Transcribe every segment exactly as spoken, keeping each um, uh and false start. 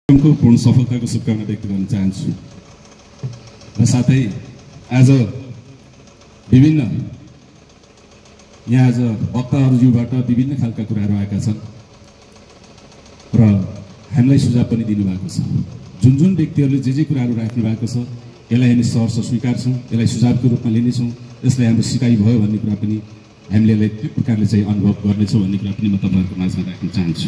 को पूर्ण सफलताको शुभकामना व्यक्त गर्न चाहन्छु र साथै आज विभिन्न यहाँ आज वक्ताहरूबाट विभिन्न खालका कुराहरू आएका छन् र हामीलाई सुझाव पनि दिनुभएको छ। जुन जुन व्यक्तिहरूले जे जे कुराहरू राख्नु भएको छ यसलाई हामी सहर्ष स्वीकार्छौँ, यसलाई सुझावको रूपमा लिनेछौँ, यसलाई हाम्रो सिकाइ भयो भन्ने कुरा पनि हामीले यसलाई त्यो प्रकारले चाहिँ अनुभव गर्नेछौँ भन्ने कुरा पनि म तपाईँहरूको माझमा राख्न चाहन्छु।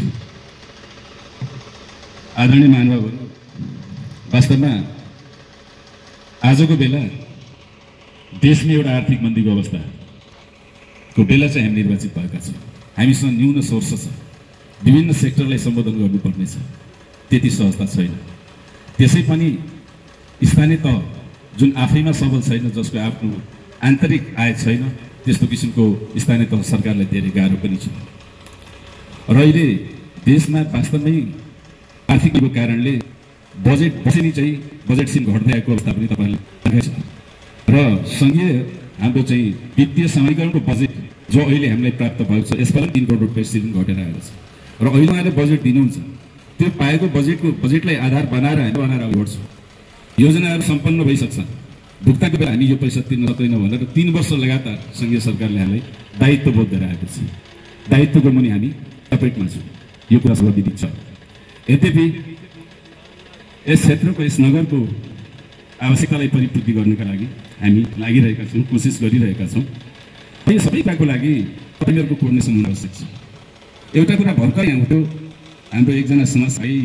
आदरणीय महानुभावहरू, वास्तवमा आजको बेला देशमा एउटा आर्थिक मन्दीको अवस्थाको बेला चाहिँ हामी निर्वाचित भएका छौँ। हामीसँग न्यून सोर्स छ, विभिन्न सेक्टरलाई सम्बोधन गर्नुपर्ने छ, त्यति सहजता छैन। त्यसै पनि स्थानीय तह जुन आफैमा सबल छैन, जसको आफ्नो आन्तरिक आय छैन, त्यस्तो किसिमको स्थानीय तह सरकारलाई धेरै गाह्रो पनि छ। र अहिले देशमा वास्तवमै आर्थिकको कारणले बजेट बसेनी चाहिँ बजेट सिम घट्दै आएको अवस्था पनि तपाईँले देखेको छ। र सङ्घीय हाम्रो चाहिँ वित्तीय समीकरणको बजेट जो अहिले हामीलाई प्राप्त भएको छ यसमा पनि तीन करोड रुपियाँ सिम घटेर आएको छ। र अहिले उहाँले बजेट दिनुहुन्छ, त्यो पाएको बजेटको बजेटलाई आधार बनाएर हामी बनाएर अगाडि बढ्छौँ। योजनाहरू सम्पन्न भइसक्छ, भुक्तानको बेला हामी यो पैसा तिर्न सक्दैनौँ भनेर तीन वर्ष लगातार सङ्घीय सरकारले हामीलाई दायित्व बोध गरेर आएको छ। दायित्वको मुनि हामी चपेटमा छौँ, यो कुरा स्वाभाविक छ। यद्यपि यस क्षेत्रको यस नगरको आवश्यकतालाई परिपूर्ति गर्नका लागि हामी लागिरहेका छौँ, कोसिस गरिरहेका छौँ। यो सबै कुराको लागि तपाईँहरूको कोर्डिनेसन हुन आवश्यक छ। एउटा कुरा भर्खर यहाँ उठ्यो, हाम्रो एकजना समाजसेवी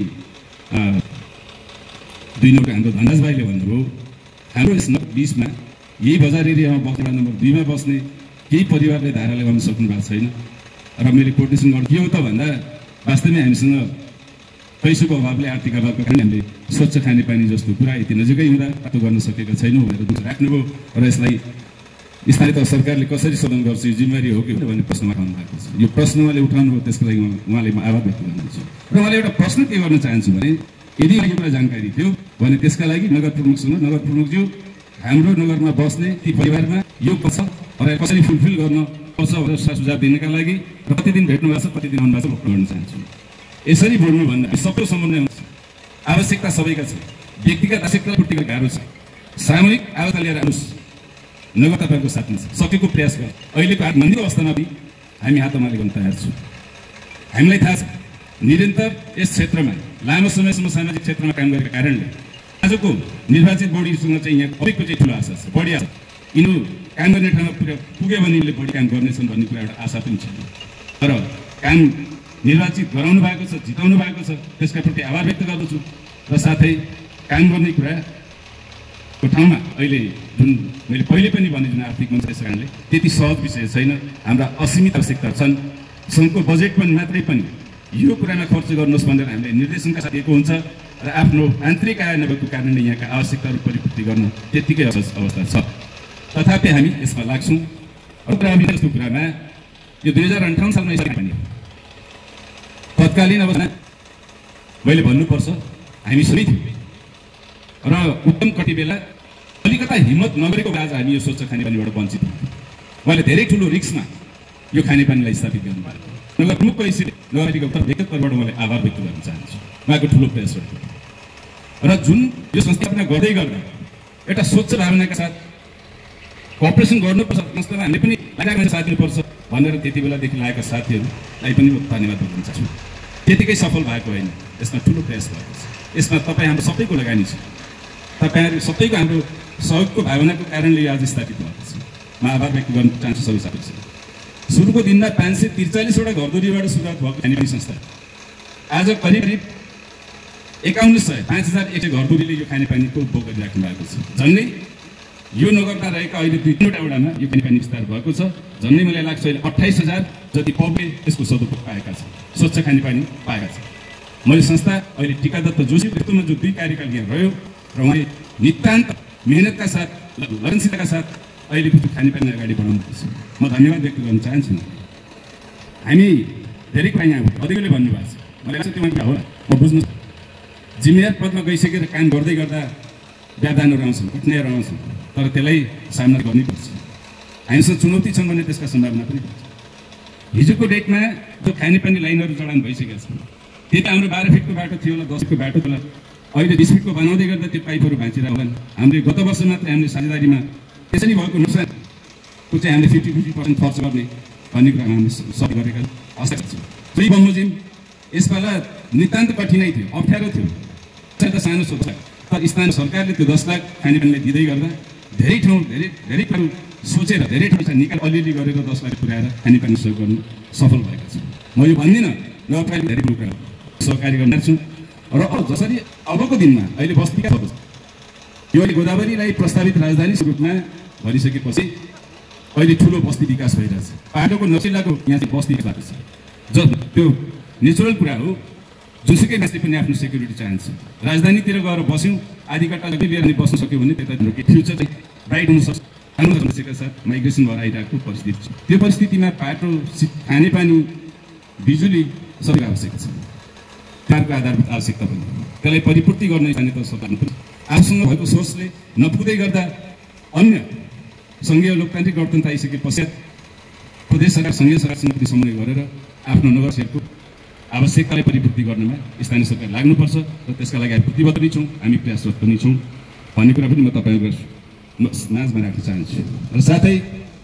दुई नम्बर हाम्रो धनराज भाइले भन्नुभयो, हाम्रो यस बिचमा यही बजार एरियामा बस्ने नम्बर दुईमा बस्ने केही परिवारले धारा लगाउन सक्नु भएको छैन। र मैले कोर्डिनेसन गर्नु के हो त भन्दा वास्तवमै हामीसँग पैसाको अभावले, आर्थिक अभावको कारण हामीले स्वच्छ खानेपानी जस्तो कुरा यति नजिकै हुँदा प्राप्त गर्न सकेका छैनौँ भनेर दुःख राख्नुभयो। र यसलाई स्थानीय तह सरकारले कसरी सदन गर्छ, यो जिम्मेवारी हो कि भन्ने प्रश्न उठाउनु भएको छ। यो प्रश्न उहाँले उठाउनुभयो, त्यसको लागि उहाँले म आभार व्यक्त गर्नुहुन्छ। र उहाँले एउटा प्रश्न के गर्न चाहन्छु भने, यदि यो कुरा जानकारी थियो भने त्यसका लागि नगर प्रमुखसँग, नगर प्रमुखज्यू हाम्रो नगरमा बस्ने ती परिवारमा यो पर्छ र कसरी फुलफिल गर्न पर्छ भनेर सुझाव दिनका लागि र कतिदिन भेट्नु भएको छ, कतिदिन आउनु भएको छ गर्न चाहन्छु। यसरी बोल्नु भन्दा सबैको समन्वय हुन्छ। आवश्यकता सबैका छ, व्यक्तिगत आवश्यकता पूर्तिको गाह्रो छ। सामूहिक आवश्यकता लिएर आउनुहोस्, नगर तपाईँको साथमा छ, सकेको प्रयास गर। अहिलेको हात मन्दीको अवस्थामा पनि हामी हात अमाले गर्न तयार छौँ। हामीलाई थाहा छ निरन्तर यस क्षेत्रमा लामो समयसम्म सामाजिक क्षेत्रमा काम गरेका कारणले आजको निर्वाचित बोर्डीसँग चाहिँ यहाँ अलिकति चाहिँ ठुलो आशा छ, बढी आशा। यिनीहरू काम गर्ने ठाउँमा पुग्यो भने यिनले बढी काम गर्नेछन् भन्ने कुरा एउटा आशा पनि छ। तर काम निर्वाचित गराउनु भएको छ, जिताउनु भएको छ, त्यसका प्रति आभार व्यक्त गर्दछु। र साथै काम गर्ने कुराको ठाउँमा अहिले जुन मैले पहिले पनि भने जुन आर्थिक मञ्च त्यसै कारणले त्यति सहज विषय छैन। हाम्रा असीमित आवश्यकता छन्। सङ्घको बजेट पनि मात्रै पनि यो कुरामा खर्च गर्नुहोस् भनेर हामीले निर्देशनका साथ दिएको हुन्छ र आफ्नो आन्तरिक आय नभएको कारणले यहाँका आवश्यकताहरू परिपूर्ति गर्न त्यत्तिकै अवस्था छ। तथापि हामी यसमा लाग्छौँ। अर्को जस्तो कुरामा यो दुई हजार अन्ठाउन्न सालमा यसरी पनि तत्कालीन अवस्थामा मैले भन्नुपर्छ हामी सबै थियौँ र उत्तम कति बेला अलिकता हिम्मत नगरेको आज हामी यो स्वच्छ खानेपानीबाट वञ्चित हौँ। उहाँले धेरै ठुलो रिस्कमा यो खानेपानीलाई स्थापित गर्नुभएको। नगर प्रमुखको हिसाबले नगरपालिकाको तर्फ व्यक्तिगत तर्फबाट उहाँलाई आभार व्यक्त गर्न चाहन्छु, उहाँको ठुलो प्रयास हो। र जुन यो स्थापना गर्दै गर्दा एउटा स्वच्छ भावनाका साथ कोअपरेसन गर्नुपर्छ, संस्थामा हामीले पनि लगाएर साथ दिनुपर्छ भनेर त्यति बेलादेखि लागेका साथीहरूलाई पनि म धन्यवाद दिन चाहन्छु। त्यतिकै सफल भएको होइन, यसमा ठुलो प्रयास भएको छ। यसमा तपाईँ हाम्रो सबैको लगानी छ। तपाईँहरू सबैको हाम्रो सहयोगको भावनाको कारणले यो आज स्थापित भएको छ। म आभार व्यक्त गर्न चाहन्छु सबै साथीहरू। सुरुको दिनमा पाँच सय त्रिचालिसवटा घरधुरीबाट सुरुवात भएको खानेपानी संस्था आज करिब करिब एकाउन्न सय पाँच हजार एक सय घरधुरीले यो खानेपानीको उपभोग गरिराख्नु भएको छ। झन्डै यो नगरमा रहेका अहिले दुई तिनवटा वडामा यो खानेपानी विस्तार भएको छ। झन्डै मलाई लाग्छ अहिले अठाइस हजार जति पब्लिक यसको सदुपयोग पाएका छन्, स्वच्छ खानेपानी पाएका छन्। मैले संस्था अहिले टिकादत्त जोशीको नेतृत्वमा जो दुई कार्यकाल यहाँ रह्यो र उहाँले नितान्त मेहनतका साथ, लगनशीलताका साथ अहिलेको त्यो खानेपानी अगाडि बढाउनुपर्छ, म धन्यवाद व्यक्त गर्न चाहन्छु। हामी धेरै कुरा यहाँ अधिकले भन्नुभएको छ, मलाई लाग्छ त्यो कुरा होला। म बुझ्नु जिम्मेवार पदमा गइसकेर काम गर्दै गर्दा व्याधानहरू आउँछन्, कठिनाइहरू आउँछन्, तर त्यसलाई सामना गर्नुपर्छ। हामीसँग चुनौती छन् भने त्यसका सम्भावना पनि छ। हिजोको डेटमा जो खानेपानी लाइनहरू जडान भइसकेका छन् त्यति हाम्रो बाह्र फिटको बाटो थियो होला, दस फिटको बाटो थियो होला, अहिले बिस फिटको बनाउँदै गर्दा त्यो पाइपहरू भाँचिएर होलान्। हामीले गत वर्ष मात्र हामीले साझेदारीमा त्यसरी भएको नोक्सानको चाहिँ हामीले फिफ्टी फिफ्टी पर्सेन्ट खर्च गर्ने भन्ने कुरामा हामीले सबै गरेका अवस्था छ। दुई बमोजिम यसपाला नितान्त कठिनाइ थियो, अप्ठ्यारो थियो, त सानो सोच, तर स्थानीय सरकारले त्यो दस लाख खानेपानीलाई दिँदै गर्दा धेरै ठाउँ धेरै धेरै ठाउँ सोचेर धेरै ठाउँ निकाल अलिअलि गरेर दस लाख पुऱ्याएर खानेपानी सहयोग गर्नु सफल भएको छ। म यो भन्दिनँ नगरपालिका धेरै कुरा सहकारी गर्न छु र अब जसरी अबको दिनमा अहिले बस्ती विकास भएको छ, यो अहिले गोदावरीलाई प्रस्तावित राजधानी रूपमा भनिसकेपछि अहिले ठुलो बस्ती विकास भइरहेछ। पाटोको नचिल्लाको यहाँ चाहिँ बस्ती विकास भएको छ, ज त्यो नेचुरल कुरा हो। जुनसुकै मान्छे पनि आफ्नो सेक्युरिटी चाहन्छ। राजधानीतिर गएर बस्यौँ आधी कट्टा लिएर अनि बस्न सक्यो भने त्यता फ्युचर चाहिँ ब्राइट हुनसक्छ। हाम्रो समस्याका साथ माइग्रेसन भएर आइरहेको परिस्थिति छ। त्यो परिस्थितिमा बाटो, खानेपानी, बिजुली सबै आवश्यक छ। त्यहाँको आधारभूत आवश्यकता पनि त्यसलाई परिपूर्ति गर्न स्थानीय तह सरकारले पनि आफूसँग भएको सोर्सले नपुग्दै गर्दा अन्य सङ्घीय लोकतान्त्रिक गणतन्त्र आइसके पश्चात प्रदेश सरकार सङ्घीय सरकारसँग पनि समन्वय गरेर आफ्नो नगरसेवकको आवश्यकतालाई परिपूर्ति गर्नमा स्थानीय सरकार लाग्नुपर्छ र त्यसका लागि हामी प्रतिबद्ध पनि छौँ, हामी प्रयासरत पनि छौँ भन्ने कुरा पनि म तपाईँहरूको माझमा राख्न चाहन्छु। र साथै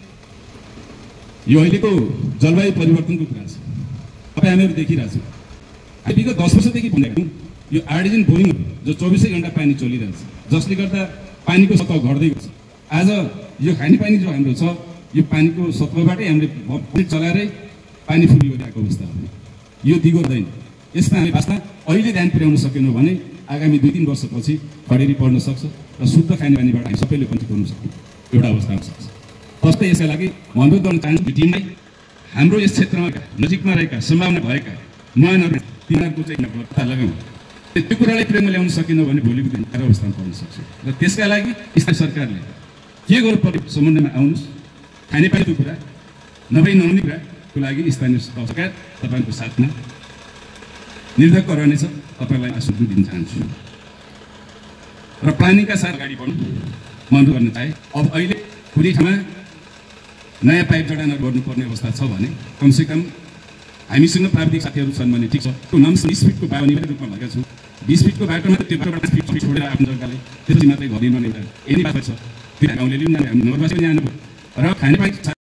यो अहिलेको जलवायु परिवर्तनको कुरा छ, तपाईँ हामीहरू देखिरहेको छौँ। विगत दस वर्षदेखि भनेको यो आर्टिजन बोरिङ जो चौबिसै घन्टा पानी चलिरहेछ, जसले गर्दा पानीको सतह घट्दै गएको छ। आज यो खानेपानी जो हाम्रो छ, यो पानीको सतहबाटै हामीले चलाएरै पानी फुली गरिरहेको अवस्था हो। यो दिगो हुँदैन। यसमा हामी वास्ता अहिले ध्यान पुर्याउन सकेनौँ भने आगामी दुई तिन वर्षपछि खडेरी पर्न सक्छ र शुद्ध खानेपानीबाट हामी सबैले वञ्चित हुन सक्छौँ, एउटा अवस्था हुन सक्छ। फर्स्ट यसका लागि म अनुरोध गर्न चाहन्छु टिमलाई, हाम्रो यस क्षेत्रमा नजिकमा रहेका सम्भावना भएका महानहरू तिनीहरूको चाहिँ पत्ता लगाउँ। त्यो कुरालाई प्रेममा ल्याउन सकेनौँ भने भोलिको दिन गाह्रो अवस्थामा पर्न सक्छ। र त्यसका लागि स्थानीय सरकारले के गर्नु पर्यो समन्वयमा आउनुहोस्। खानेपानीको कुरा नभई नहुने कुराको लागि स्थानीय सरकार तपाईँको साथमा निर्धक्क रहनेछ, तपाईँलाई आश्वासन दिन चाहन्छु। र प्लानिङका साथ अगाडि बढ्नु म अनुरोध गर्न चाहे। अब अहिले कुनै ठाउँमा नयाँ पाइप जडानहरू गर्नुपर्ने अवस्था छ भने कमसेकम हामीसँग प्राविधिक साथीहरू छन् भने ठिक छ। त्यो नम्स बिस फिटको बाटो अनिवार्य रूपमा भएका छौँ। बिस फिटको बाटोमा त्यो बाटोबाट पाँच फिट छोडेर आफ्नो जग्गाले त्यसपछि मात्रै घर निर्माण एउटा एनी बाटो छ, त्यो गाउँले लिउँ, हामी नगरवासी पनि आउनु र खानेपानी